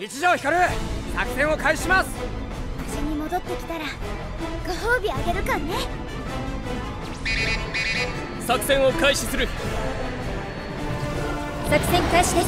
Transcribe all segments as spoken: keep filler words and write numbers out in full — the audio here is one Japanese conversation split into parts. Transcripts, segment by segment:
一条光、作戦を開始します。 無事に戻ってきたらご褒美あげるかんね。 作戦を開始する。 作戦開始です。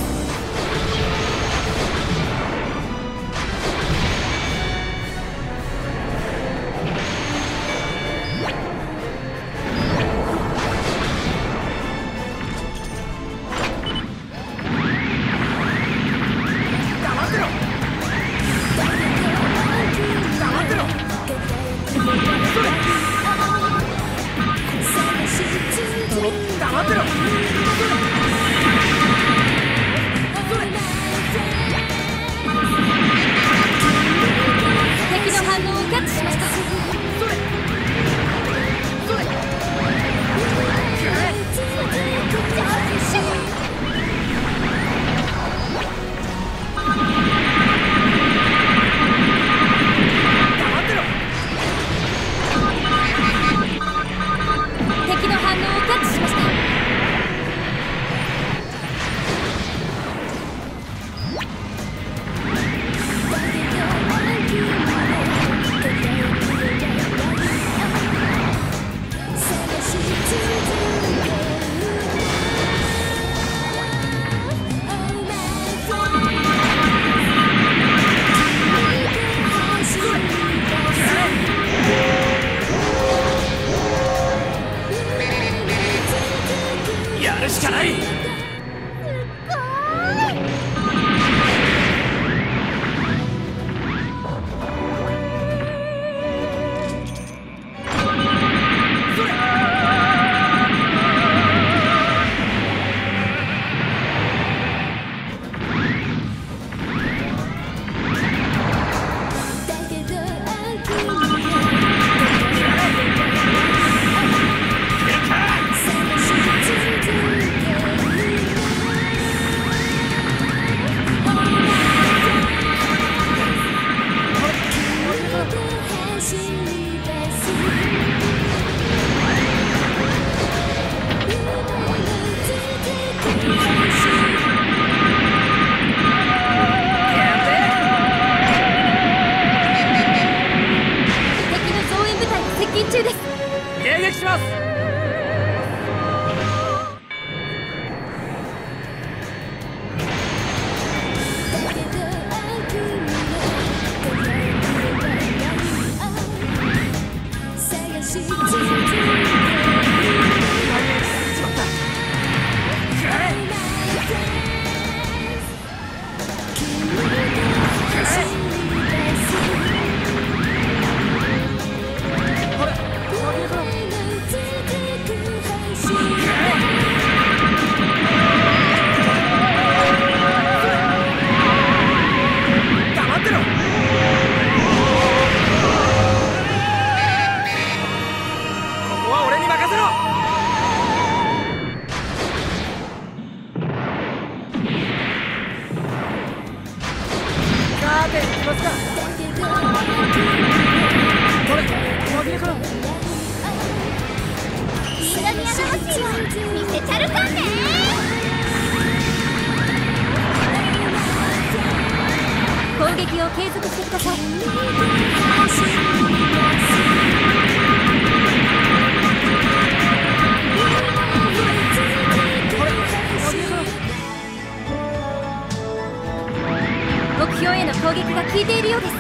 目標への攻撃が効いているようです。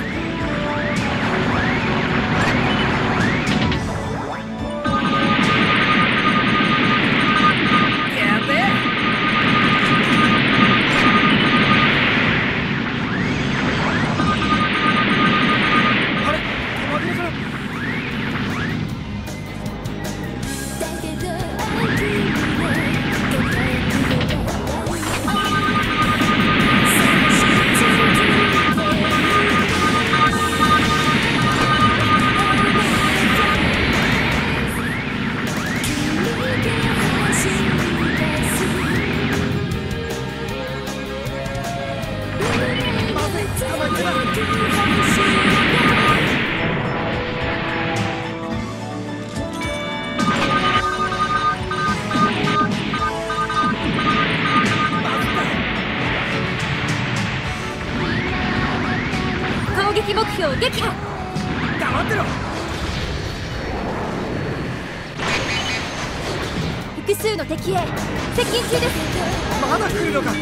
撃目標撃破。 黙ってろ。 複数の敵へ接近中です。 まだ来るのか。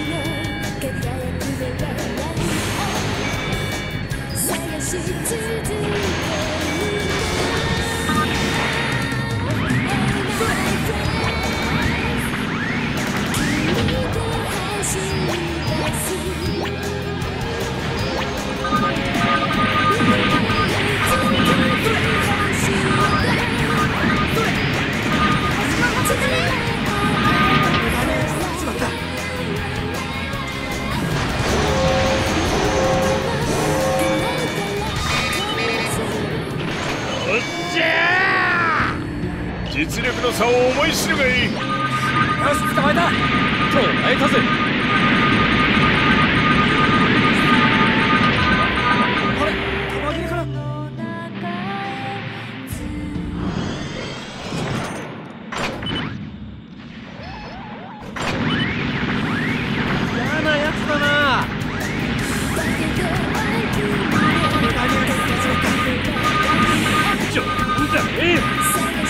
実力の差を思い知るがいい。 よし、捕まえた。 捕まえたぜ。 あれ、玉切れかな。嫌なやつだな。 ちょ、なんだええ。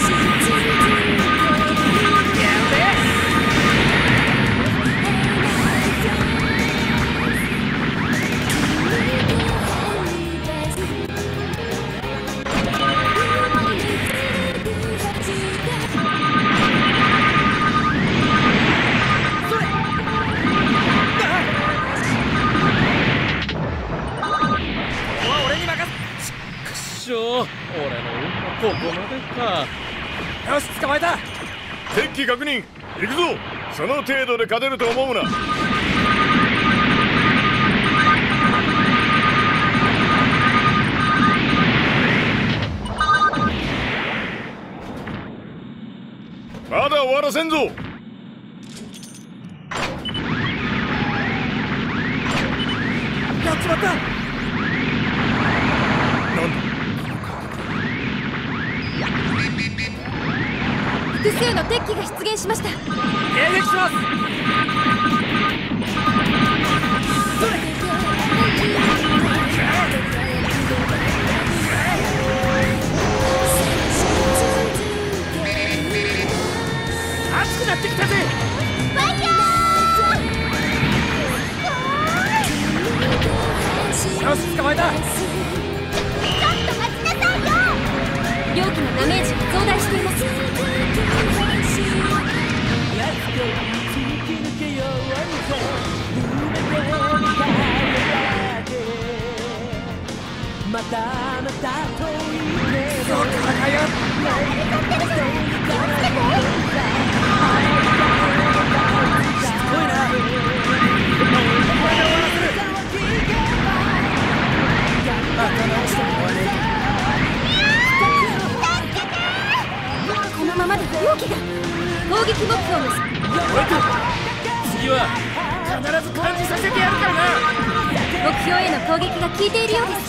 俺の運もここまでか。 よし、捕まえた。 敵機確認。行くぞ。その程度で勝てると思うな。まだ終わらせんぞ。 やっちまった。 複数の敵機が出現しました。 迎撃します。それ。熱くなってきたぜ。 ファイヤー。 よし、捕まえた。 ちょっと待ちなさいよ。両機のダメージが増大しています。 またまたとそう、戦いが。 このままでは両機が攻撃目標です。 次は必ず感じさせてやるからな。 目標への攻撃が効いているようです。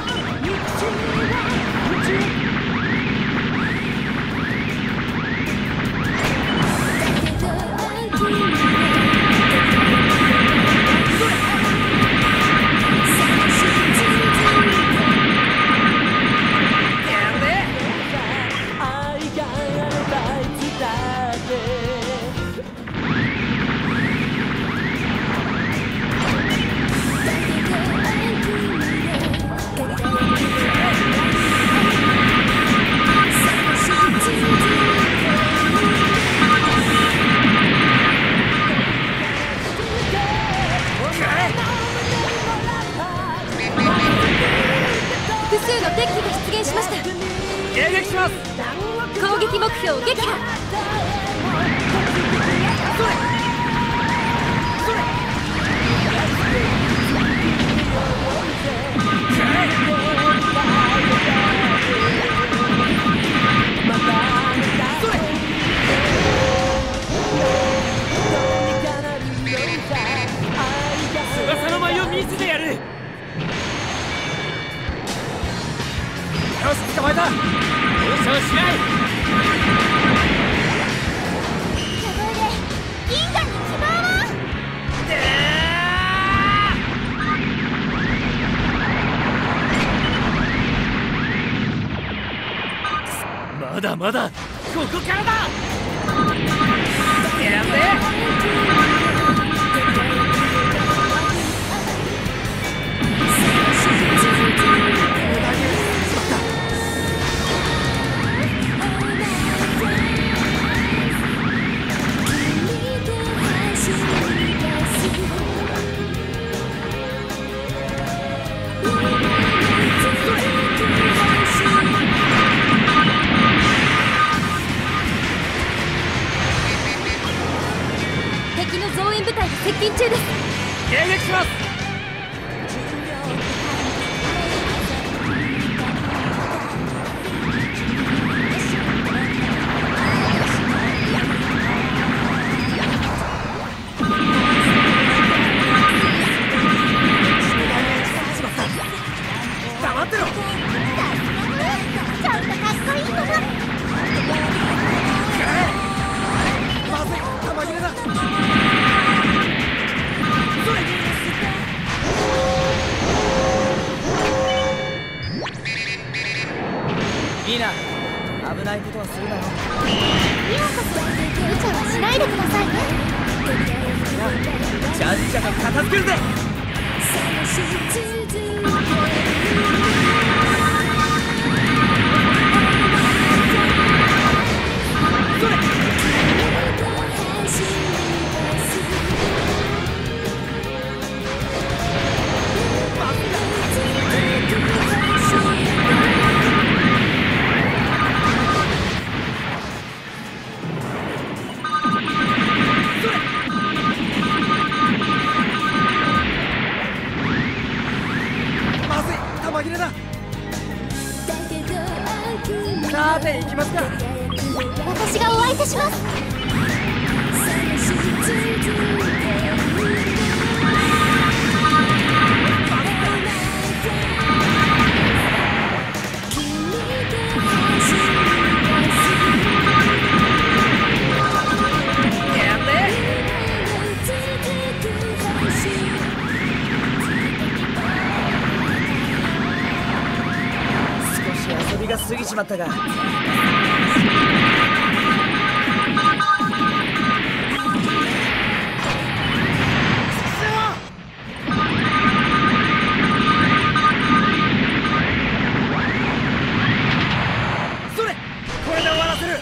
複数の敵機が出現しました。 迎撃します。 攻撃目標撃破。 それ。それ。 翼の舞を見せてやる。よし、捕まえた。 容赦はしない。 銀河に希望を。 だまだ、ここからだ。やべえ。 敵の増援部隊が接近中です。 迎撃します。黙ってろ。 ちょっとかっこいいもの。 まずい、弾切れだ。いいな、危ないことはするなよ。 今こそ無茶はしないでくださいね。 じゃんじゃか片付けるぜ。それ。紛れだ。さて行きますか。 私がお相手します。 遊びが過ぎちまったが。それ、これで終わらせる。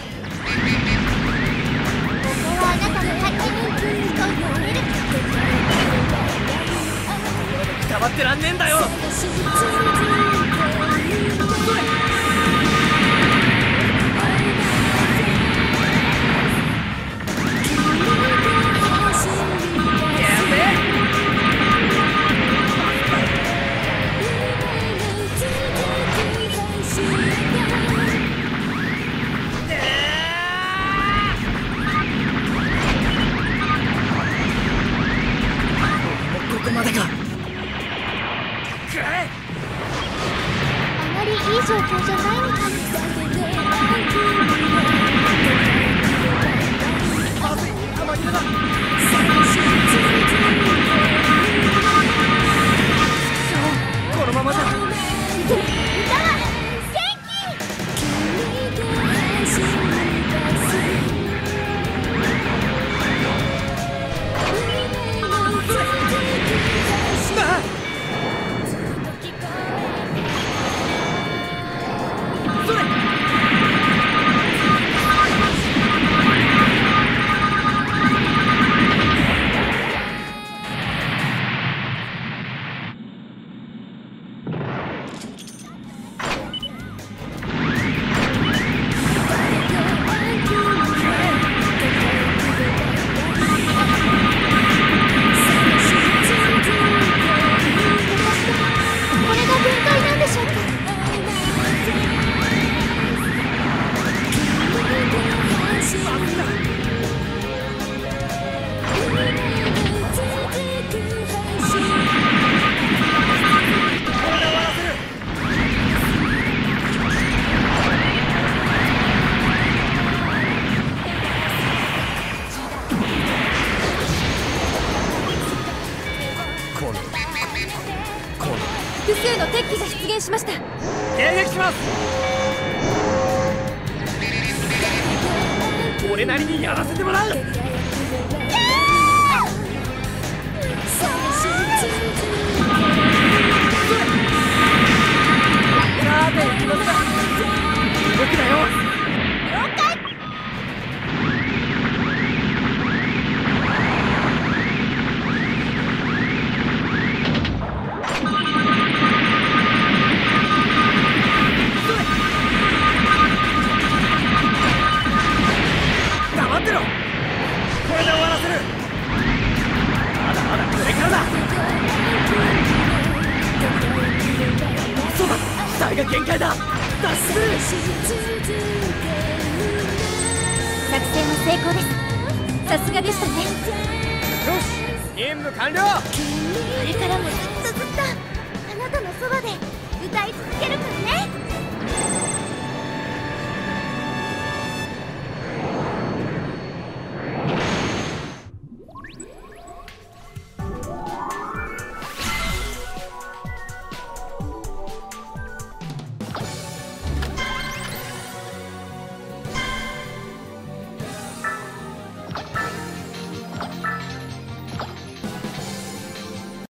ここはあなたの勝手に人を呼べる。 黙ってらんねえんだよ。それ。ここまでか。くらえ。 あまりいい状況じゃないみたいです。 まずい、弾切れだ。このままじゃ。 歌は元気。 複数の敵機が出現しました。 迎撃します。 俺なりにやらせてもらう。動くなよ。 了解。 黙ってろ。これで終わらせる。まだまだこれからだ。そうだ、機体が限界だ。脱出する。 作戦は成功です。さすがでしたね。 よし、任務完了。 これからもずっとずっとあなたのそばで歌い続けるから。